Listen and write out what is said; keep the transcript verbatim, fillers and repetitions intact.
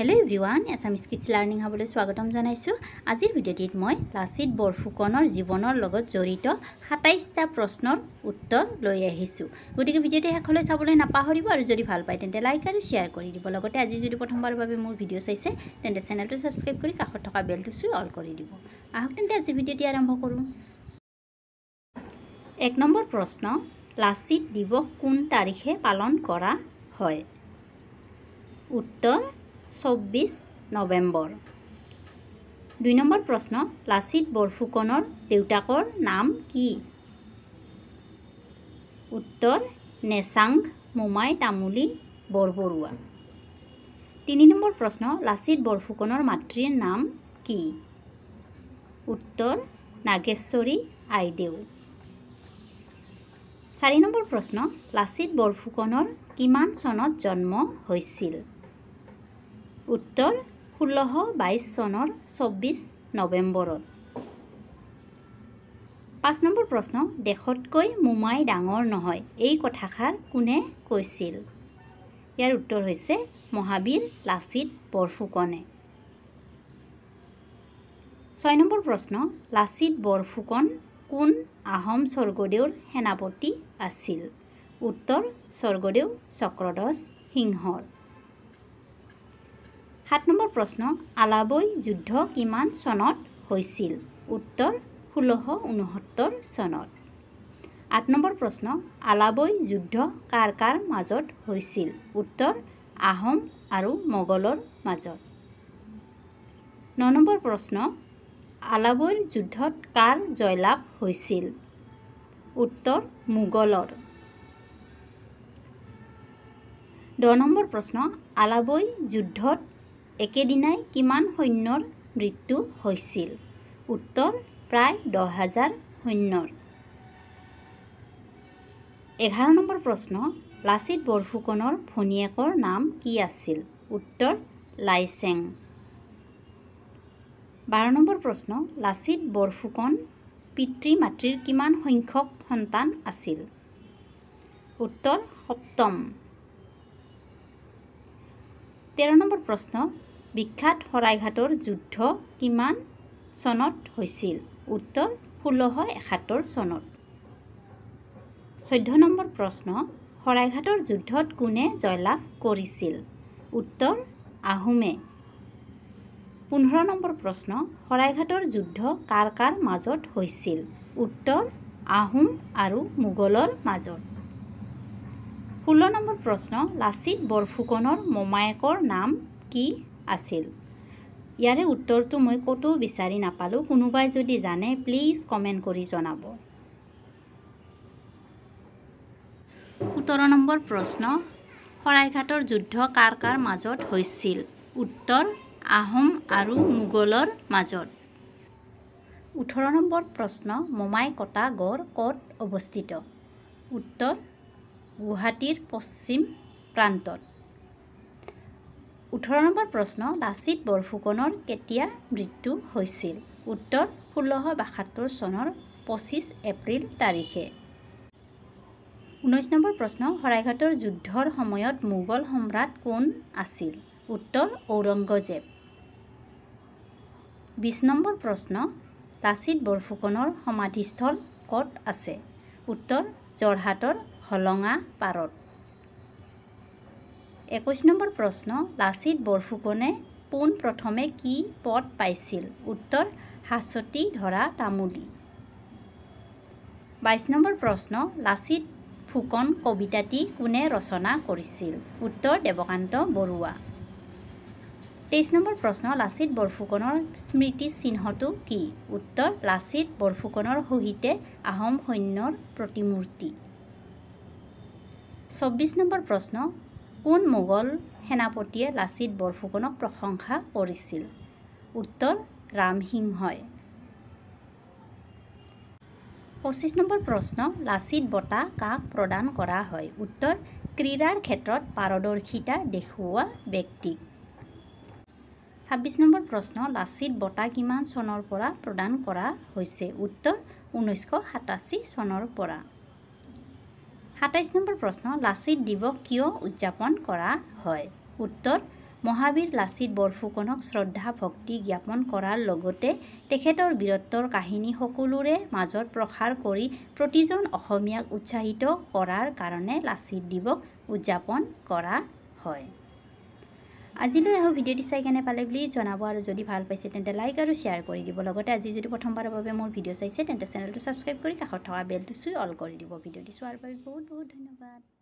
Hello everyone, Assamese Kids Learning Habole স্বাগতম জনাইছো। আজিৰ ভিডিঅ'টিত মই লাচিত বৰফুকনৰ জীৱনৰ লগত জড়িত সাতাইশটা প্ৰশ্নৰ উত্তৰ লৈ আহিছো। গতিকে ভিডিঅ'টি শেষলৈ চাবলৈ নাপাহৰিব আৰু যদি ভাল পায় তেন্তে লাইক আৰু শ্বেয়াৰ কৰি দিব। লগতে আজি যদি প্ৰথমবাৰৰ বাবে মোৰ ভিডিঅ' চাইছে তেন্তে চেনেলটো সাবস্ক্ৰাইব কৰি কাষত থকা বেলটো চুই অল কৰি দিব। আহক তেন্তে আজি ভিডিঅ'টি আৰম্ভ কৰোঁ। এক নম্বৰ প্ৰশ্ন, লাচিত দিৱস কোন তাৰিখে পালন কৰা হয়? উত্তৰ চৌব্বিছ নৱেম্বৰ। দুই নম্বৰ প্ৰশ্ন, লাচিত বৰফুকনৰ দেউতাকৰ নাম কি? উত্তৰ নেচাং মোমাই তামুলী বৰবৰুৱা। তিনি নম্বৰ প্ৰশ্ন, লাচিত বৰফুকনৰ মাতৃৰ নাম কি? উত্তৰ নাগেশ্বৰী আইদেউ। চাৰি নম্বৰ প্ৰশ্ন, লাচিত বৰফুকনৰ কিমান চনত জন্ম হৈছিল? উত্তৰ ষোল্লশ বাইছ চনৰ চৌব্বিছ নৱেম্বৰত। পাঁচ নম্বৰ প্ৰশ্ন, দেশতকৈ মোমাই ডাঙৰ নহয় এই কথাষাৰ কোনে কৈছিল? ইয়াৰ উত্তৰ হৈছে মহাবীৰ লাচিত বৰফুকনে। ছয় নম্বৰ প্ৰশ্ন, লাচিত বৰফুকন কোন আহোম স্বৰ্গদেউৰ সেনাপতি আছিল? উত্তৰ স্বৰ্গদেউ চক্ৰধ্বজ সিংহৰ। সাত নম্বৰ প্ৰশ্ন, আলাবৈ যুদ্ধ কিমান চনত হৈছিল? উত্তৰ ষোল্লশ ঊনসত্তৰ চনত। আঠ নম্বৰ প্ৰশ্ন, আলাবৈ যুদ্ধ কাৰ কাৰ মাজত হৈছিল? উত্তৰ আহোম আৰু মোগলৰ মাজত। ন নম্বৰ প্ৰশ্ন, আলাবৈৰ যুদ্ধত কাৰ জয়লাভ হৈছিল? উত্তৰ মোগলৰ। দহ নম্বৰ প্ৰশ্ন, আলাবৈ যুদ্ধত একেদিনাই কিমান সৈন্যৰ মৃত্যু হৈছিল? উত্তৰ প্ৰায় দহ হাজাৰ সৈন্যৰ। এঘাৰ নম্বৰ প্ৰশ্ন, লাচিত বৰফুকনৰ ভনীয়েকৰ নাম কি আছিল? উত্তৰ লাইচেং। বাৰ নম্বৰ প্ৰশ্ন, লাচিত বৰফুকন পিতৃ মাতৃৰ কিমান সংখ্যক সন্তান আছিল? উত্তৰ সপ্তম। তেৰ নম্বৰ প্ৰশ্ন, বিখ্যাত শৰাইঘাটৰ যুদ্ধ কিমান চনত হৈছিল? উত্তৰ ষোল্লশ একাত্তৰ চনত। চৈধ্য নম্বৰ প্ৰশ্ন, শৰাইঘাটৰ যুদ্ধত কোনে জয়লাভ কৰিছিল? উত্তৰ আহোমে। পোন্ধৰ নম্বৰ প্ৰশ্ন, শৰাইঘাটৰ যুদ্ধ কাৰ কাৰ মাজত হৈছিল? উত্তৰ আহোম আৰু মোগলৰ মাজত। ষোল্ল নম্বৰ প্ৰশ্ন, লাচিত বৰফুকনৰ মোমায়েকৰ নাম কি আছিল? ইয়াৰে উত্তৰটো মই ক'তো বিচাৰি নাপালোঁ। কোনোবাই যদি জানে প্লিজ কমেণ্ট কৰি জনাব। সোতৰ নম্বৰ প্ৰশ্ন, শৰাইঘাটৰ যুদ্ধ কাৰ কাৰ মাজত হৈছিল? উত্তৰ আহোম আৰু মোগলৰ মাজত। ওঠৰ নম্বৰ প্ৰশ্ন, মোমাই কটা গড় ক'ত অৱস্থিত? উত্তৰ গুৱাহাটীৰ পশ্চিম প্ৰান্তত। ওঠৰ নম্বৰ প্ৰশ্ন, লাচিত বৰফুকনৰ কেতিয়া মৃত্যু হৈছিল? উত্তৰ ষোল্লশ বাসত্তৰ চনৰ পঁচিছ এপ্ৰিল তাৰিখে। ঊনৈছ নম্বৰ প্ৰশ্ন, শৰাইঘাটৰ যুদ্ধৰ সময়ত মোগল সম্ৰাট কোন আছিল? উত্তৰ ঔৰংগজেব। বিছ নম্বৰ প্ৰশ্ন, লাচিত বৰফুকনৰ সমাধিস্থল ক'ত আছে? উত্তৰ যোৰহাটৰ হলঙা পাৰত। একৈছ নম্বৰ প্ৰশ্ন, লাচিত বৰফুকনে পোন প্ৰথমে কি পদ পাইছিল? উত্তৰ হাচতি ধৰা তামুলী। বাইছ নম্বৰ প্ৰশ্ন, লাচিত ফুকন কবিতাটি কোনে ৰচনা কৰিছিল? উত্তৰ দেৱকান্ত বৰুৱা। তেইছ নম্বৰ প্ৰশ্ন, লাচিত বৰফুকনৰ স্মৃতি চিহ্নটো কি? উত্তৰ লাচিত বৰফুকনৰ সহিতে আহোম সৈন্যৰ প্ৰতিমূৰ্তি। চৌব্বিছ নম্বৰ প্ৰশ্ন, কোন মোগল সেনাপতিয়ে লাচিত বৰফুকনক প্ৰশংসা কৰিছিল? উত্তৰ ৰামসিংহই। পঁচিছ নম্বৰ প্ৰশ্ন, লাচিত বঁটা কাক প্ৰদান কৰা হয়? উত্তৰ ক্ৰীড়াৰ ক্ষেত্ৰত পাৰদৰ্শিতা দেখুওৱা ব্যক্তিক। ছাব্বিছ নম্বৰ প্ৰশ্ন, লাচিত বঁটা কিমান চনৰ পৰা প্ৰদান কৰা হৈছে? উত্তৰ ঊনৈছশ সাতাশী চনৰ পৰা। সাতাইছ নম্বৰ প্ৰশ্ন, লাচিত দিৱস কিয় উদযাপন কৰা হয়? উত্তৰ মহাবীৰ লাচিত বৰফুকনক শ্ৰদ্ধা ভক্তি জ্ঞাপন কৰাৰ লগতে তেখেতৰ বীৰত্বৰ কাহিনী সকলোৰে মাজত প্ৰসাৰ কৰি প্ৰতিজন অসমীয়াক উৎসাহিত কৰাৰ কাৰণে লাচিত দিৱস উদযাপন কৰা হয়। আজিলৈ আহক ভিডিঅ'টি চাই কেনে পালে বুলি জনাব আৰু যদি ভাল পাইছে তেন্তে লাইক আৰু শ্বেয়াৰ কৰি দিব। লগতে আজি যদি প্ৰথমবাৰৰ বাবে মোৰ ভিডিঅ' চাইছে তেন্তে চেনেলটো ছাবস্ক্ৰাইব কৰি কাষত থকা বেলটো চুই অল কৰি দিব। ভিডিঅ'টি চোৱাৰ বাবে বহুত বহুত ধন্যবাদ।